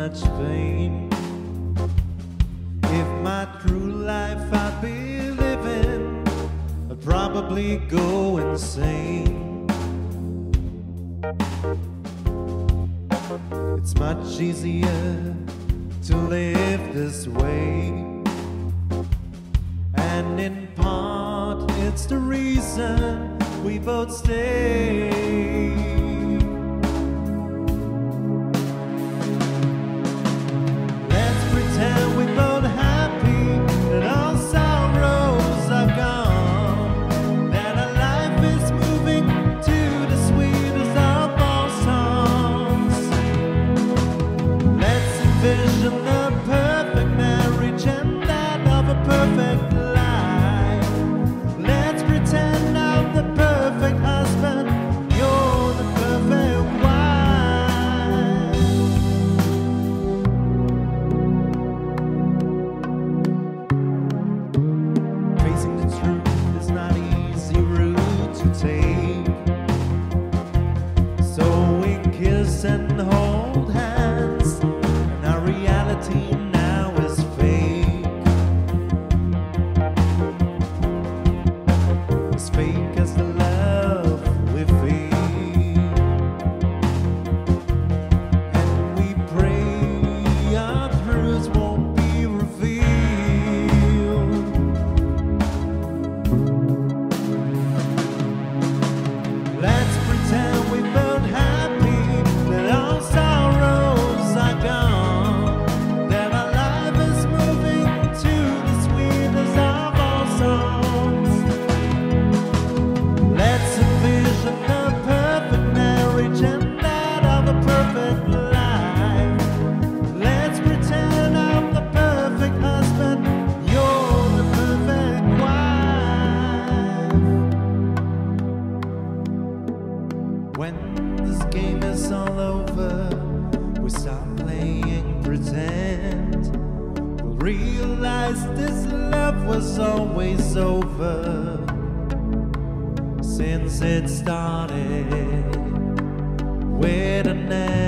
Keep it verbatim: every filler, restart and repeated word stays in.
much pain. If my true life I'd be living, I'd probably go insane. It's much easier to live this way, and in part it's the reason we both stay. Let's pretend we're both happy, that all sorrows are gone, that our life is moving to the sweetest of all songs. Let's envision the perfect marriage and that of a perfect life. Let's pretend I'm the perfect husband, you're the perfect wife. Facing the truth is not an easy route to take, so we kiss and hold hands, and our reality now is fake. As fake as the love we feel, and we pray our truths won't be revealed. Let's pretend we're both happy, that all sorrows are gone, that our life is moving to the sweetest of all songs. Let's envision the perfect marriage and that of a perfect life. Let's pretend I'm the perfect husband, you're the perfect wife. When this game is all over, we stop playing pretend. We'll realize this love was always over, since it started with an end.